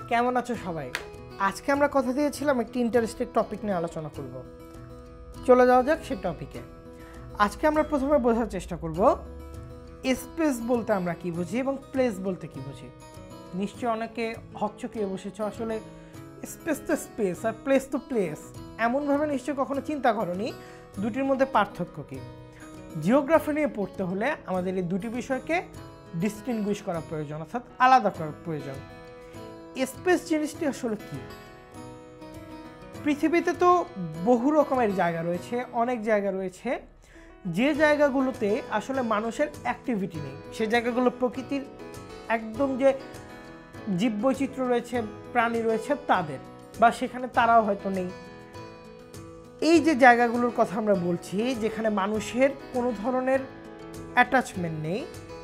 কেমন আছো সবাই? আজকে আমরা কথা দিয়েছিলাম একটি ইন্টারেস্টিং টপিক নিয়ে আলোচনা করব। চলে যাওয়া যাক সেই টপিকে। আজকে আমরা প্রথমে বোঝার চেষ্টা করব স্পেস বলতে আমরা কি বুঝি এবং প্লেস বলতে কি বুঝি। নিশ্চয়ই অনেকে হকচকিয়ে বসেছে, আসলে স্পেস তো স্পেস আর প্লেস তো প্লেস, এমনভাবে নিশ্চয়ই কখনো চিন্তা করনি দুটির মধ্যে পার্থক্য কী। জিওগ্রাফি নিয়ে পড়তে হলে আমাদের এই দুটি বিষয়কে ডিস্টিংগুইশ করা প্রয়োজন, অর্থাৎ আলাদা করার প্রয়োজন। স্পেস জিনিসটি আসলে কি? পৃথিবীতে তো বহু রকমের জায়গা রয়েছে, অনেক জায়গা রয়েছে যে জায়গাগুলোতে আসলে মানুষের অ্যাক্টিভিটি নেই। সে জায়গাগুলো প্রকৃতির একদম যে জীববৈচিত্র্য রয়েছে, প্রাণী রয়েছে তাদের, বা সেখানে তারাও হয়তো নেই। এই যে জায়গাগুলোর কথা আমরা বলছি, যেখানে মানুষের কোনো ধরনের অ্যাটাচমেন্ট নেই,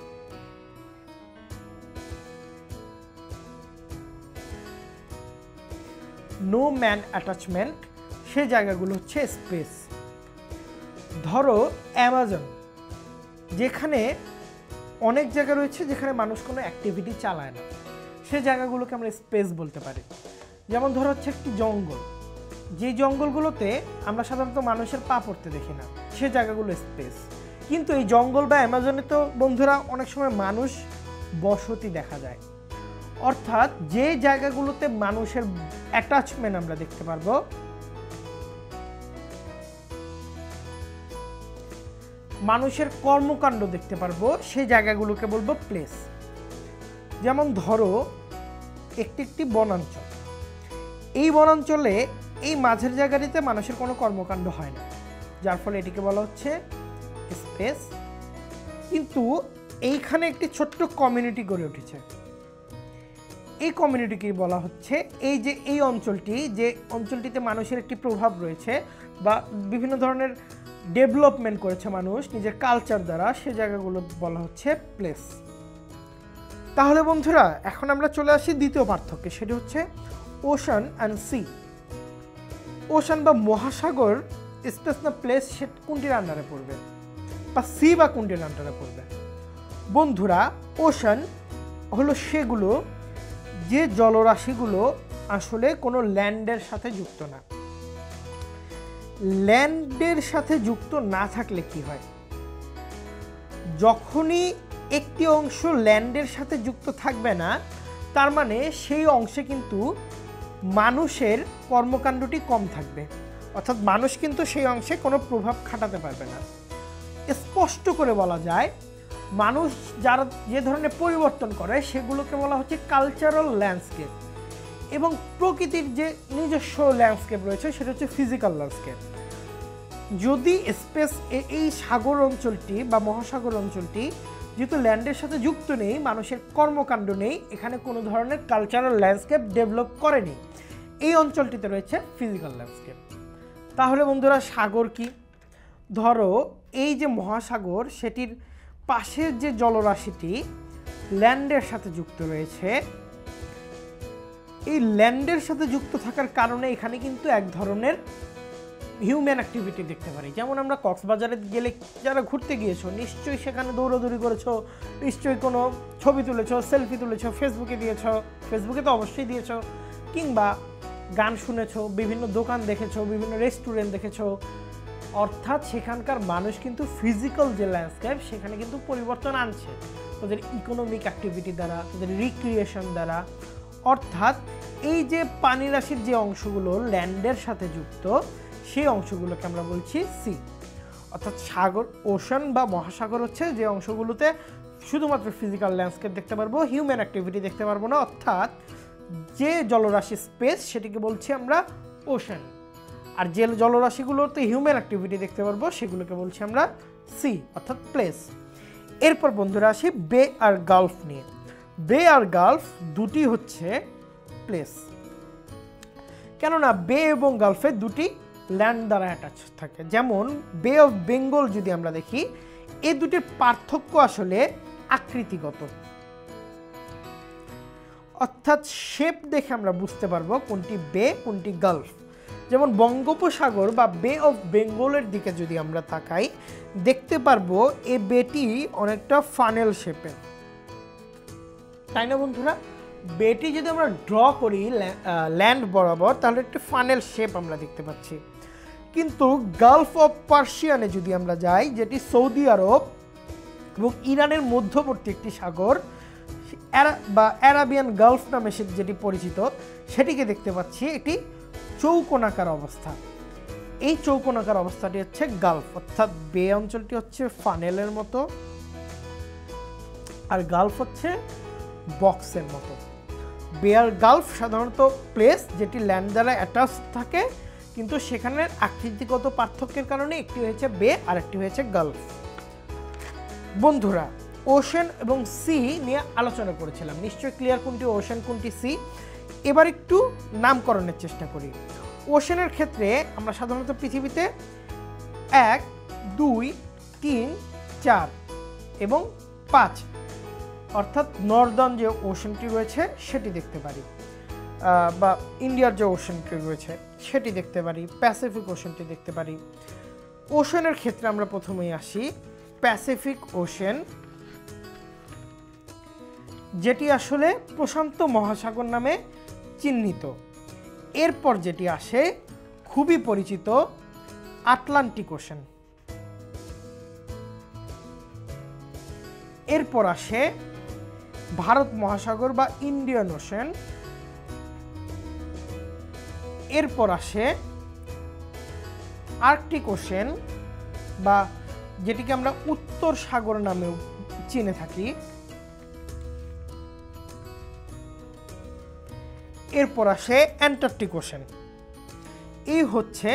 নো ম্যান অ্যাটাচমেন্ট, সে জায়গাগুলো হচ্ছে স্পেস। ধরো অ্যামাজন, যেখানে অনেক জায়গা রয়েছে যেখানে মানুষ কোনো অ্যাক্টিভিটি চালায় না, সে জায়গাগুলোকে আমরা স্পেস বলতে পারি। যেমন ধরো হচ্ছে একটি জঙ্গল, যে জঙ্গলগুলোতে আমরা সাধারণত মানুষের পা পড়তে দেখি না, সে জায়গাগুলো স্পেস। কিন্তু এই জঙ্গল বা অ্যামাজনে তো বন্ধুরা অনেক সময় মানুষ বসতি দেখা যায়, অর্থাৎ যে জায়গাগুলোতে মানুষের অ্যাটাচমেন্ট আমরা দেখতে পারবো, মানুষের কর্মকাণ্ড দেখতে পারবো, সেই জায়গাগুলোকে বলবো প্লেস। যেমন ধরো একটি বনাঞ্চল, এই বনাঞ্চলে এই মাঝের জায়গাটিতে মানুষের কোনো কর্মকাণ্ড হয় না, যার ফলে এটিকে বলা হচ্ছে স্পেস। কিন্তু এইখানে একটি ছোট্ট কমিউনিটি গড়ে উঠেছে, এই কমিউনিটিকে বলা হচ্ছে এই অঞ্চলটি, যে অঞ্চলটিতে মানুষের একটি প্রভাব রয়েছে বা বিভিন্ন ধরনের ডেভেলপমেন্ট করেছে মানুষ নিজের কালচার দ্বারা, সে জায়গাগুলো বলা হচ্ছে প্লেস। তাহলে বন্ধুরা এখন আমরা চলে আসি দ্বিতীয় পার্থক্যে, সেটি হচ্ছে ওশান অ্যান্ড সি। ওশান বা মহাসাগর স্পেস না প্লেস, সে কোনটির আন্ডারে পড়বে, বা সি বা কোনটির আন্ডারে পড়বে? বন্ধুরা ওশান হলো সেগুলো যে জলরাশিগুলো আসলে কোনো ল্যান্ডের সাথে যুক্ত না। ল্যান্ডের সাথে যুক্ত না থাকলে কি হয়? যখনই একটি অংশ ল্যান্ডের সাথে যুক্ত থাকবে না, তার মানে সেই অংশে কিন্তু মানুষের কর্মকাণ্ডটি কম থাকবে, অর্থাৎ মানুষ কিন্তু সেই অংশে কোনো প্রভাব খাটাতে পারবে না। স্পষ্ট করে বলা যায়, মানুষ যারা যে ধরনের পরিবর্তন করে সেগুলোকে বলা হচ্ছে কালচারাল ল্যান্ডস্কেপ, এবং প্রকৃতির যে নিজস্ব ল্যান্ডস্কেপ রয়েছে সেটা হচ্ছে ফিজিক্যাল ল্যান্ডস্কেপ। যদি স্পেস এই সাগর অঞ্চলটি বা মহাসাগর অঞ্চলটি যেহেতু ল্যান্ডের সাথে যুক্ত নেই, মানুষের কর্মকাণ্ড নেই, এখানে কোনো ধরনের কালচারাল ল্যান্ডস্কেপ ডেভেলপ করেনি, এই অঞ্চলটিতে রয়েছে ফিজিক্যাল ল্যান্ডস্কেপ। তাহলে বন্ধুরা সাগর কি? ধরো এই যে মহাসাগর, সেটির পাশের যে জলরাশিটি ল্যান্ডের সাথে যুক্ত রয়েছে, এই ল্যান্ডের সাথে যুক্ত থাকার কারণে এখানে কিন্তু এক ধরনের হিউম্যান অ্যাক্টিভিটি দেখতে পারি। যেমন আমরা কক্সবাজারে গেলে, যারা ঘুরতে গিয়েছো নিশ্চয়ই সেখানে দৌড়াদৌড়ি করেছো, নিশ্চয়ই কোনো ছবি তুলেছো, সেলফি তুলেছো, ফেসবুকে দিয়েছো, ফেসবুকে তো অবশ্যই দিয়েছো, কিংবা গান শুনেছো, বিভিন্ন দোকান দেখেছো, বিভিন্ন রেস্টুরেন্ট দেখেছো। অর্থাৎ সেখানকার মানুষ কিন্তু ফিজিক্যাল যে ল্যান্ডস্কেপ সেখানে কিন্তু পরিবর্তন আনছে তাদের ইকোনমিক অ্যাক্টিভিটি দ্বারা, তাদের রিক্রিয়েশন দ্বারা। অর্থাৎ এই যে পানি রাশির যে অংশগুলো ল্যান্ডের সাথে যুক্ত, সেই অংশগুলোকে আমরা বলছি সি। অর্থাৎ সাগর, ওশান বা মহাসাগর হচ্ছে যে অংশগুলোতে শুধুমাত্র ফিজিক্যাল ল্যান্ডস্কেপ দেখতে পারবো, হিউম্যান অ্যাক্টিভিটি দেখতে পারবো না, অর্থাৎ যে জলরাশি স্পেস সেটিকে বলছি আমরা ওশান। আর যে জলরাশিগুলোতে হিউম্যান অ্যাক্টিভিটি দেখতে পারবো সেগুলোকে বলছি আমরা সি, অর্থাৎ প্লেস। এরপর বন্ধুরা আসি বে আর গালফ নিয়ে। বে আর গালফ দুটি হচ্ছে প্লেস, কেননা বে এবং গালফে দুটি ল্যান্ড দ্বারা অ্যাটাচ থাকে। যেমন বে অফ বেঙ্গল যদি আমরা দেখি, এই দুটির পার্থক্য আসলে আকৃতিগত, অর্থাৎ শেপ দেখে আমরা বুঝতে পারবো কোনটি বে কোনটি গালফ। যেমন বঙ্গোপসাগর বা বে অফ বেঙ্গলের দিকে যদি আমরা তাকাই, দেখতে পারবো এই বেটি অনেকটা ফানেল শেপের, তাই না বন্ধুরা? বেটি যদি আমরা ড্র করি ল্যান্ড বরাবর, তাহলে একটি ফানেল শেপ আমরা দেখতে পাচ্ছি। কিন্তু গালফ অফ পার্সিয়ানে যদি আমরা যাই, যেটি সৌদি আরব এবং ইরানের মধ্যবর্তী একটি সাগর বা অ্যারাবিয়ান গালফ নামে যেটি পরিচিত, সেটিকে দেখতে পাচ্ছি একটি চৌকোনাকার অবস্থা। এই চৌকোনাকার অবস্থাটি হচ্ছে গালফ, অর্থাৎ বে অঞ্চলটি হচ্ছে ফানেলের মতো আর গালফ হচ্ছে বক্সের মতো। বে আর গালফ সাধারণত প্লেস যেটি ল্যান্ড দ্বারা অ্যাটাচ থাকে, কিন্তু সেখানের আকৃতিগত পার্থক্যের কারণে একটি হয়েছে বে আর একটি হয়েছে গালফ। বন্ধুরা, ওশেন এবং সি নিয়ে আলোচনা করেছিলাম, নিশ্চয়ই ক্লিয়ার কোনটি ওশেন কোনটি সি। এবার একটু নামকরণের চেষ্টা করি। ওশেনের ক্ষেত্রে আমরা সাধারণত পৃথিবীতে 1, 2, 3, 4 এবং 5 অর্থাৎ নর্দার্ন যে ওশেনটি রয়েছে সেটি দেখতে পারি, বা ইন্ডিয়ার যে ওশেনটি রয়েছে সেটি দেখতে পারি, প্যাসিফিক ওশেনটি দেখতে পারি। ওশেনের ক্ষেত্রে আমরা প্রথমেই আসি প্যাসিফিক ওশেন, যেটি আসলে প্রশান্ত মহাসাগর নামে চিহ্নিত। এরপর যেটি আসে খুবই পরিচিত আটলান্টিক ওশেন। এরপর আসে ভারত মহাসাগর বা ইন্ডিয়ান ওশেন। এরপর আসে আর্কটিক ওশেন বা যেটিকে আমরা উত্তর সাগর নামেও চিনে থাকি। এরপর আসে অ্যান্টার্কটিক ওশেন। এই হচ্ছে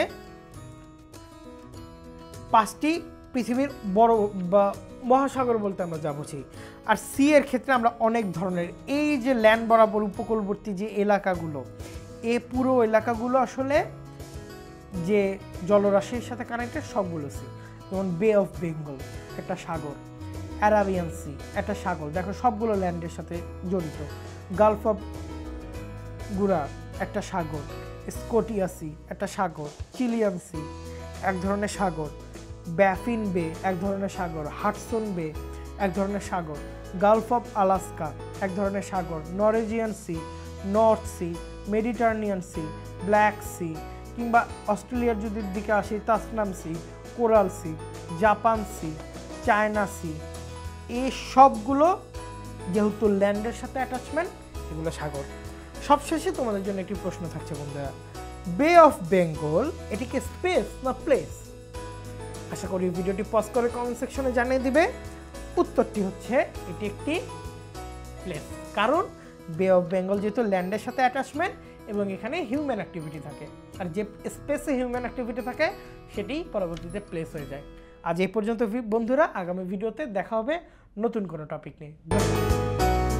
5টি পৃথিবীর বড় বা মহাসাগর বলতে আমরা যা বুঝি। আর সি এর ক্ষেত্রে আমরা অনেক ধরনের, এই যে ল্যান্ড বরাবর উপকূলবর্তী যে এলাকাগুলো, এই পুরো এলাকাগুলো আসলে যে জলরাশির সাথে কানেক্টেড সবগুলো সি। যেমন বে অফ বেঙ্গল একটা সাগর, অ্যারাবিয়ান সি একটা সাগর, দেখো সবগুলো ল্যান্ডের সাথে জড়িত। গালফ অফ গুরা একটা সাগর, স্কটিয়া সি একটা সাগর, চিলিয়ান সি এক ধরনের সাগর, ব্যাফিন বে এক ধরনের সাগর, হাডসন বে এক ধরনের সাগর, গালফ অফ আলাস্কা এক ধরনের সাগর, Norwegian sea, north sea, Mediterranean sea, black sea, কিংবা অস্ট্রেলিয়ার যদি দিকে আসি Tasman sea, coral sea, Japan sea, China sea. এই সবগুলো যেহেতু ল্যান্ডের সাথে অ্যাটাচমেন্ট, এগুলো সাগর। সবশেষে তোমাদের জন্য একটি প্রশ্ন থাকছে বন্ধুরা, বে অফ বেঙ্গল এটিকে স্পেস না প্লেস? আশা করি ভিডিওটি পজ করে কমেন্ট সেকশনে জানিয়ে দিবে। উত্তরটি হচ্ছে এটি একটি প্লেস, কারণ বে অফ বেঙ্গল যেহেতু ল্যান্ডের সাথে অ্যাটাচমেন্ট এবং এখানে হিউম্যান অ্যাক্টিভিটি থাকে, আর যে স্পেসে হিউম্যান অ্যাক্টিভিটি থাকে সেটি পরবর্তীতে প্লেস হয়ে যায়। আজ এই পর্যন্ত বন্ধুরা, আগামী ভিডিওতে দেখা হবে নতুন কোনো টপিক নিয়ে।